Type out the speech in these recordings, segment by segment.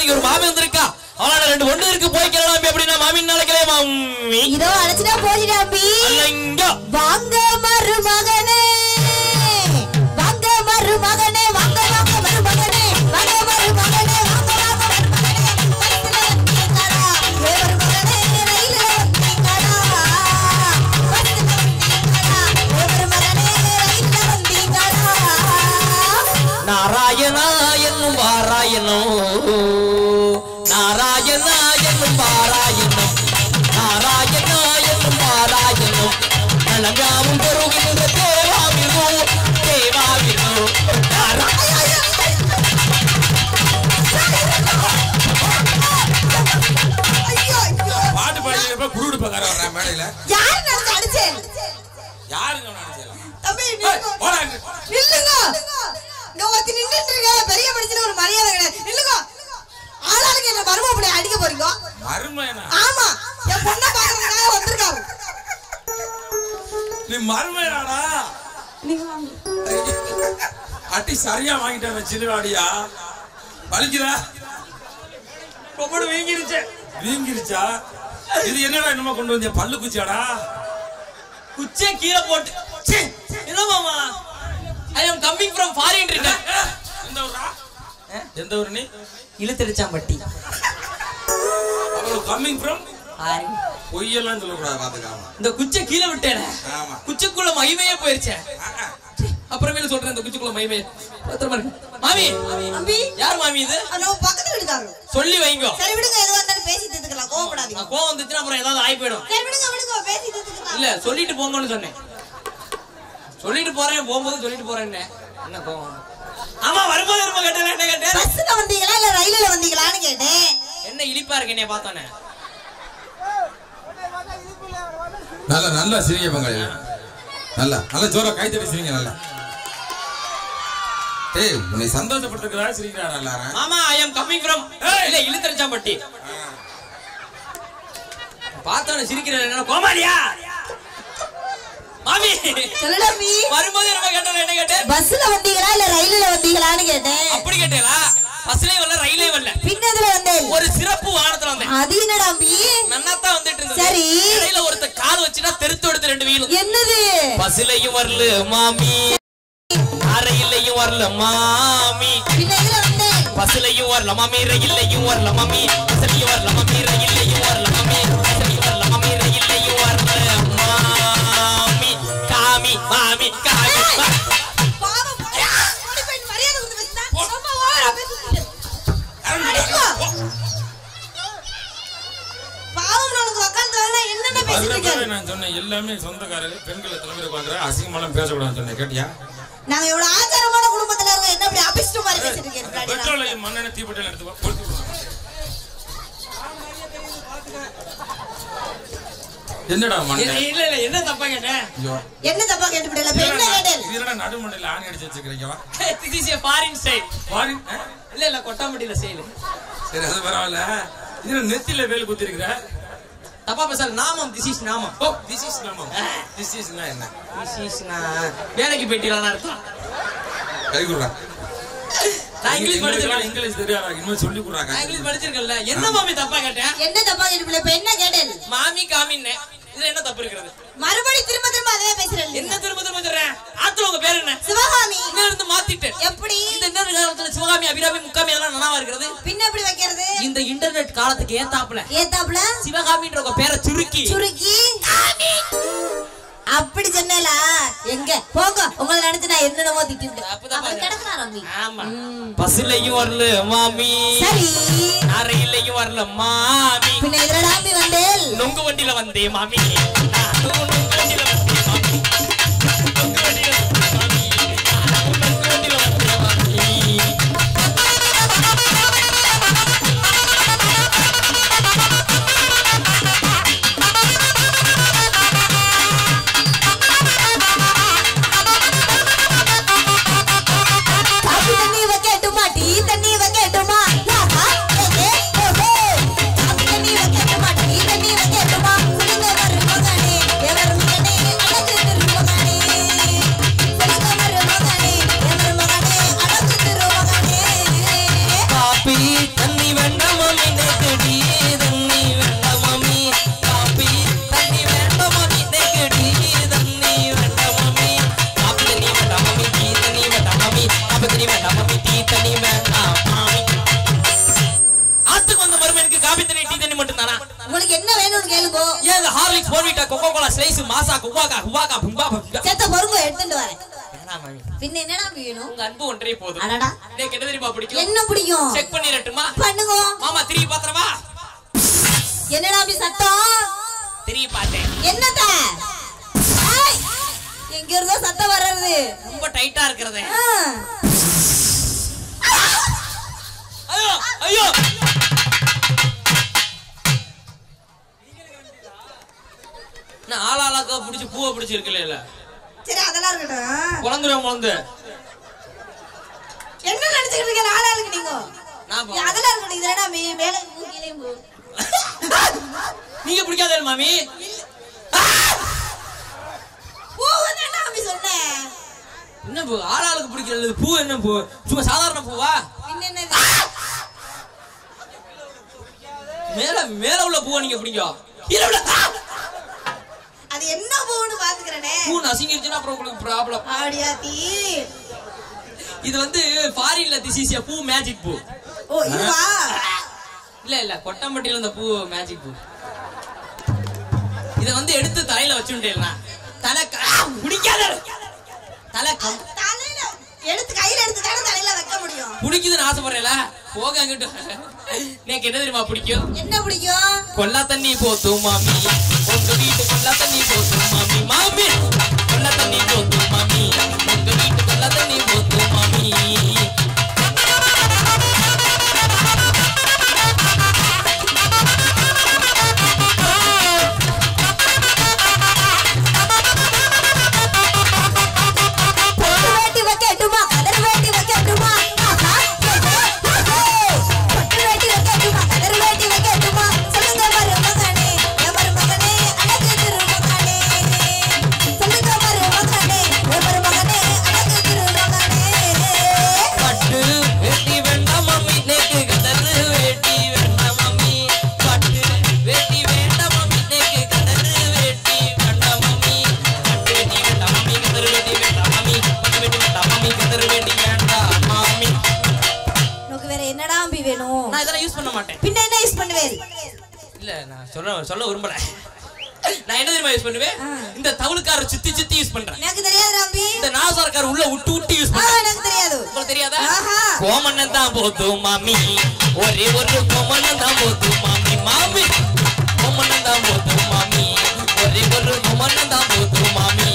இன்னைக்கு ஒரு மாமி வந்திருக்கா. அவளோட 2 ஒண்ணு இருக்கு போய் கேளலாம் அப்படினா மாமி நாளைக்கே மாமி. இதோ அழைச்சிட்டா போடிடா அம்பி. அல்லங்க. வாங்க மருமகனே. வாங்க மருமகனே. வாங்க வாங்க மருமகனே. வாங்க மருமகனே. வாங்க வாங்க மருமகனே. பஸ்ல வந்தீங்கடா. ஏ மருமகனே ரயில்ல வந்தீங்கடா. பஸ்ல வந்தீங்கடா. ஏ மருமகனே ரயில்ல வந்தீங்கடா. நாராயணா என்னும் பாராயணம். நாராயணா என்னும் பாராயணம். நாராயணா என்னும் பாராயணம். நலங்காவும் பெருகின்ற தேவாவினோ தேவாவினோ பாட்டு பாடிக்கிறப்ப குருடு பக்கார வர்ற மேடையில யாரு நான் அடிச்சேன்? யாருங்க அடிச்சலாம்? தம்பி போடா நில்லுங்க. இங்க ஒருத்தி நின்னுட்டு இருக்க. பெரிய மனுஷன ஒரு மரியாதை கிடையாது. நில்லுங்க. ஆளாளுக்கு என்ன மருமகளை அடிக்க போறீங்க? மருமையனா? ஆமா. என் பொண்ணை பாக்குறதுக்காக வந்திருக்காங்க. நீ மருமையனாடா? அட்டி சரியா வாங்கிட்டாங்க சிறுவாடியா. வலிக்குதா? கொப்படு வீங்கிருச்சு. வீங்கிருச்சா? இது என்னடா என்னமோ கொண்டு வந்த பல்லு குச்சியாடா? குச்சே கீழே போட்டு. என்ன மாமா? I am coming from foreign return. எந்த ஊரா? எந்த ஊர் நீ? இழுத்தடிச்சாம்பட்டி. அவளோ கம்மிங் ஃப்ரம் ஆரி. பொய்யெல்லாம் சொல்லக்கூடாது பாத்துக்காம. இந்த குச்சை கீழே விட்டேனே. ஆமா. குச்சிக்குள்ள மகிமையே போயிருச்சே. அப்புறமேல சொல்றேன் இந்த குச்சிக்குள்ள மகிமையே. பத்திரமா இருக்கு. மாமி. அம்பி. யார் மாமி இது? நம்ம பக்கத்து வீட்டுக்காரங்க. சொல்லி வைங்க. சரி விடுங்க. எதுவா இருந்தாலும் பேசி தீர்த்துக்கலாம். கோவப்படாதீங்க. கோவம் வந்துச்சுன்னா அப்புறம் ஏதாவது ஆயி போயிடும். சரி விடுங்க விடுங்க. பேசி தீர்த்துக்கலாம். இல்ல சொல்லிட்டு போங்கன்னு சொன்னேன். சொல்லிட்டு போறேன் போகும்போது சொல்லிட்டு போறேன்னு. என்ன கோவம்? ஆமா வரும்போது ரொம்ப கேட்டேன். என்ன கேட்டேன்? பஸ்ல வந்தீங்களா இல்ல ரயில்ல வந்தீங்களான்னு கேட்டேன். என்ன இழிப்பா இருக்கு என்னைய பார்த்தோன்னே. நல்ல நல்ல சிரிங்க பங்காளி. நல்ல நல்ல ஜோரா கை தட்டி சிரிங்க நல்லா. ஏய் உன்னை சந்தோஷப்பட்டிருக்கறா சிரிங்கடா எல்லாரும். மாமா I am coming from இல்ல இழுத்தடிச்சாம்பட்டி. பார்த்தோன்னே சிரிக்கிறேன். என்ன கோமாளியா? மாமி சொல்லுடா மீ. வரும்போது ரொம்ப கேட்டேன். என்ன கேட்டேன்? பஸ்ல வந்தீங்களா இல்ல ரயில்ல வந்தீங்களான்னு கேட்டேன். அப்படி கேட்டேளா? பஸ்லயே வரல ரயிலே வரல. பின்னதுல வந்தேன். ஒரு சிறப்பு வாகனத்துல வந்தேன். அது என்னடா மீ? நன்னாத்தான் வந்துட்டு இருந்தது. சரி. இடையில ஒருத்த கால் வச்சுட்டா தெருத்து எடுத்து 2 வீலும். என்னது? பஸ்லயும் வரல மாமி. ரயிலையும் வரல மாமி. பின்னதுல வந்தேன். பஸ்லயும் வரல மாமி. ரயிலையும் வரல மாமி. பஸ்லயும் வரல மாமி. ரயிலையும் வரல மாமி. பஸ்லயும் வரல மாமி. ரயிலையும் வரல மாமி. காமி மாமி காமி. பாவம். ஓடி போய் மரியாதை கொடுத்து பேசுடா. ரொம்ப ஓவரா பேசுறீங்க. பாவம் உனக்கு உட்கார்ந்து வரல என்னென்ன பேசிட்டீங்க? நான் சொன்னேன் எல்லாமே சொந்தக்காரங்க பெண்களை தலைமையில உட்கார்ந்து அசிங்கமாலாம் பேசக்கூடாதுன்னு சொன்னேன். கேட்டியா? நாங்க எவ்வளவு ஆச்சாரமான குடும்பத்துல இருக்கோம். என்ன இப்படி அபிஷ்ட மாதிரி பேசிட்டு இருக்கீங்க? பெட்ரோலையும் மண்ணெண்ணெய் தீப்பெட்டில எடுத்து கொளுத்தி விடுறாங்க. என்னடா மண்ணெண்ணெய்? இல்ல இல்ல என்ன தப்பா கேட்டேன்? என்ன தப்பா கேட்டுவிடல. இப்ப என்ன கேட்டேன்? இதெல்லாம் நடுமண்டையில ஆணி அடிச்சு வச்சிருக்கீங்கவா? This is a foreign style. Foreign இல்ல இல்ல கொட்டாம்பட்டியில ஸ்டைல். சரி அது பரவாயில்ல. இதுல நெத்தில வேல் குத்தி இருக்கிற. தப்பா பேசல. நாமம் this is நாமம். ஓ திஸ் இஸ் நாமம். திஸ் இஸ் என்ன? This is வேலைக்கு போயிட்டீங்களான்னு அர்த்தம். கை குடுறா. நான் இங்கிலீஷ் படிச்சிருக்கேன். இங்கிலீஷ் தெரியாதா? இன்னும் சொல்லி குடுறாங்க. நான் இங்கிலீஷ் படிச்சிருக்கேன்ல. என்ன மாமி தப்பா கேட்டேன்? என்ன தப்பா கேட்டுவிடல. இப்ப என்ன கேட்டேன்? மாமி காமின்னே. இதுல என்ன தப்பு இருக்கிறது? மறுபடி திரும்ப திரும்ப அதே பேசுறேன். என்ன திரும்ப திரும்ப சொல்றேன்? ஆத்துல உங்க பேர் என்ன? சிவகாமி. இன்ன இருந்து மாத்திட்டேன். எப்படி? இந்த இன்னொரு காலத்துல சிவகாமி அபிராமி முக்காமி அதெல்லாம் நல்லாவா இருக்கிறது? பின்ன எப்படி வைக்கிறது? இந்த இன்டர்நெட் காலத்துக்கு ஏத்தாப்புல ஏத்தாப்புல சிவகாமின்ற உங்க பேரை சுருக்கி சுருக்கி அப்படி சொன்னேலா? எங்க போங்க. உங்களை நினைச்சு நான் என்னென்னமோ திட்டிட்டேன். அவர் கிடக்குறான் ரம்மி. ஆமா. பஸ்லயும் வரல மாமி. சரி. ரயிலையும் வரல மாமி. பின்ன இதுல டாம்பி வந்தேன். நொங்கு வண்டியில வந்தே மாமி. நொங்கு வண்டியில வந்தே மாமி. நொங்கு வண்டியில வந்தே மாமி. நொங்கு வண்டியில வந்தே மாமி. எவர் கொக்கோ கோலா ஸ்லைஸ் மாசா குவாகா குவாகா பும்பா செத்த பொறுங்க எடுத்துட்டு வரேன். என்ன மாமி பின்ன என்னடா வேணும்? உங்க அன்பு ஒன்றே போதும். அடடா எனக்கு என்ன தெரியுமா பிடிக்கும்? என்ன பிடிக்கும்? செக் பண்ணிரட்டுமா? பண்ணுங்க மாமா திரும்பி பாத்துறவா? என்னடா அப்படி சத்தம்? திரும்பி பார்த்தேன். என்னத? ஏய் எங்க இருந்தோ சத்தம் வர்றது? ரொம்ப டைட்டா இருக்குறதே. ஐயோ ஐயோ நான் ஆளாளாக்கா பிடிச்சி பூவை பிடிச்சிருக்கல. சரி அதெல்லாம் இருக்கட்டும். குழந்தை என்ன நினைச்சிட்டு இருக்க? ஆளாளுக்கு நீங்க அதெல்லாம் இருக்கட்டும். இதெல்லாம் மேல கீழே நீங்க பிடிக்காத மாமி. பூ என்ன அப்படி சொன்னேன்? என்ன பூ? ஆளாளுக்கு பிடிக்கிறது பூ என்ன பூ? சும்மா சாதாரண பூவா? என்னது? மேல உள்ள பூவை நீங்க பிடிக்கும். அது என்ன பூன்னு பாத்துக்கறனே. பூ நசிங்கிருச்சுனா அப்புறம் உங்களுக்கு ப்ராப்ளம். ஆடியாத்தி. இது வந்து ஃபாரின்ல திசிசியா பூ மேஜிக் பூ. ஓ இதுவா? இல்ல கொட்டம்பட்டியில இந்த பூ மேஜிக் பூ. இத வந்து எடுத்து தலையில வச்சுட்டேன்னா தலை பிடிக்காத. தலையில எடுத்து கையில எடுத்து தான தலையில வைக்க முடியும். பிடிக்குதுன்னு ஆசைப்படுறேல போக அங்கிட்டு. எனக்கு என்ன தெரியுமா பிடிக்கும்? என்ன பிடிக்கும்? கொல்லா தண்ணி போத்தும் மாமி உங்க வீட்டு கொல்லா தண்ணி போத்தும் மாமி. மாமி கொல்லா தண்ணி போத்தும் மாமி உங்க வீட்டு கொல்லா தண்ணி போத்தும் மாமி. சொல்ல விரும்பல. நான் என்ன தெரியுமா யூஸ் பண்ணுவேன்? இந்த தவுளுக்கார சுத்தி சுத்தி யூஸ் பண்றேன். எனக்கு தெரியாது ராம்பி. இந்த நாசர்கார உள்ள விட்டு யூஸ் பண்றேன். எனக்கு தெரியாது. உங்களுக்கு தெரியாதா? கோமண்ணன் தான் போதும் மாமி ஒரே ஒரு கோமண்ணன் தான் போதும் மாமி. மாமி கோமண்ணன் தான் போதும் மாமி ஒரே ஒரு கோமண்ணன் தான் போதும் மாமி.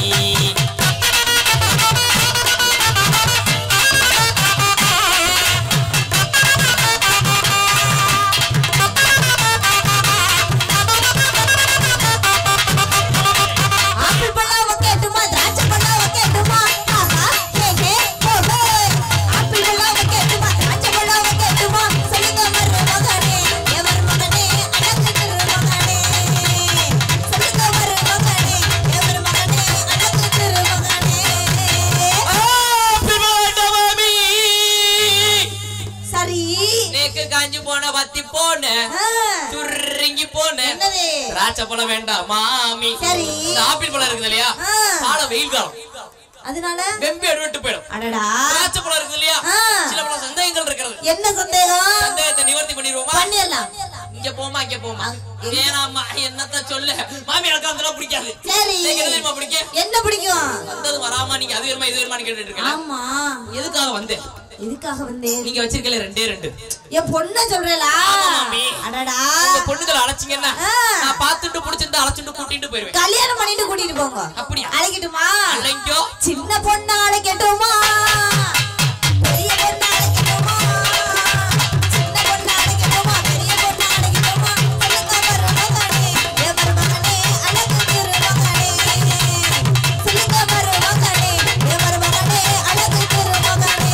பழம் வேண்டாம் மாமி. ஆப்பிள் பழம் இருக்குது இல்லையா? காலம் வெயில் காலம் அதனால வெம்பி எடுத்து போயிடும். அடடா திராட்சை பழம் இருக்குது இல்லையா? சில பல சந்தேகங்கள் இருக்கிறது. என்ன சந்தேகம்? சந்தேகத்தை நிவர்த்தி பண்ணிடுவோமா? பண்ணிடலாம். இங்க போமா இங்க போமா. ஏனாமா என்னத்த சொல்ல மாமி எனக்கு அதெல்லாம் பிடிக்காது. சரி நீங்க என்ன தெரியுமா பிடிக்கும்? என்ன பிடிக்கும்? வந்தது வராம நீங்க அது வேணுமா இது வேணுமான்னு கேட்டுட்டு இருக்கீங்க. ஆமா எதுக்காக வந்தேன்? எதுக்காக வந்தேன்? நீங்க வச்சிருக்கல ரெண்டே ரெண்டு என் பொண்ண சொல்றேலா? அடடா உங்க பொண்ணுகளை அழைச்சிங்கன்னா நான் பாத்துட்டு புடிச்சிட்டு அழைச்சிட்டு கூட்டிட்டு போயிருவேன். கல்யாணம் பண்ணிட்டு கூட்டிட்டு போங்க. அப்படியே அழைக்கட்டுமா? அழைக்கோ. சின்ன பொண்ணு அழைக்கட்டுமா? பெரிய பொண்ணு அழைக்கட்டுமா? சின்ன பொண்ணு அழைக்கட்டுமா? பெரிய பொண்ணு அழைக்கட்டுமா? சொல்லுங்க மருமகனே அழகு திருமகனே. சொல்லுங்க மருமகனே அழகு திருமகனே.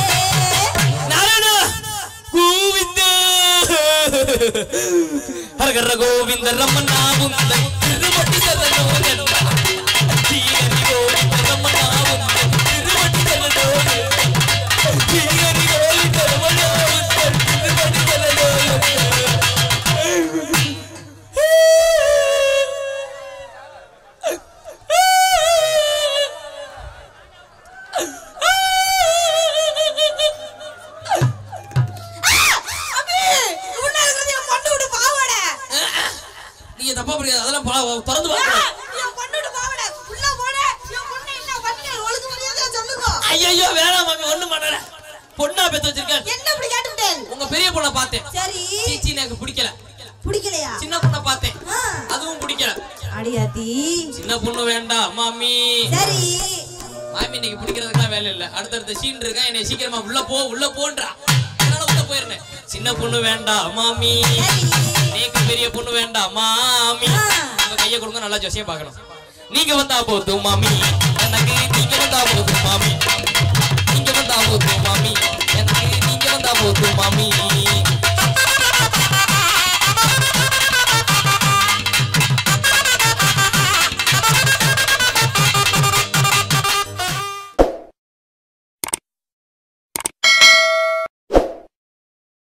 ஹரஹர கோவிந்த ரமணா உந்த திருவடி சரணோ ஜீவனி கோவிந்த ரமணா உந்த திருவடி சரணோ ஜீவனி கோவிந்த ரமணா உந்த திருவடி சரணோ. தப்பா புரியாது அதெல்லாம் திறந்து ஐயோ வேணாம் மாமி ஒண்ணும் பண்ணல பொண்ணா பெத்து வச்சிருக்கேன் என்ன இப்படி கேட்டுட்டேன் உங்க பெரிய பொண்ணை பார்த்தேன் சரி சீச்சி எனக்கு பிடிக்கல பிடிக்கலையா சின்ன பொண்ணை பார்த்தேன் அதுவும் பிடிக்கல அடியாத்தி சின்ன பொண்ணு வேண்டாம் மாமி சரி மாமி இன்னைக்கு பிடிக்கிறதுக்குலாம் வேலை இல்ல அடுத்தடுத்த சீன் இருக்கா என்னை சீக்கிரமா உள்ள போன்றா அதனால உள்ள போயிருந்தேன் சின்ன பொண்ணு வேண்டாம் மாமி நீங்க பெரிய பொண்ணு வேண்டாம் மாமி உங்க கையை கொடுங்க நல்லா ஜோசியம் பார்க்கணும் நீங்க வந்தா போதும் மாமி எனக்கு நீங்க வந்தா போதும் மாமி